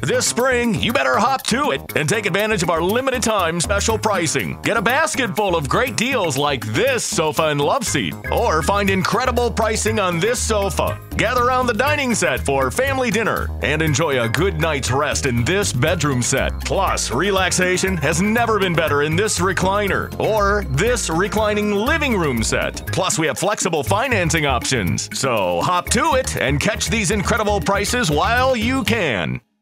This spring, you better hop to it and take advantage of our limited time special pricing. Get a basket full of great deals like this sofa and love seat, or find incredible pricing on this sofa. Gather around the dining set for family dinner and enjoy a good night's rest in this bedroom set. Plus, relaxation has never been better in this recliner or this reclining living room set. Plus, we have flexible financing options. So hop to it and catch these incredible prices while you can.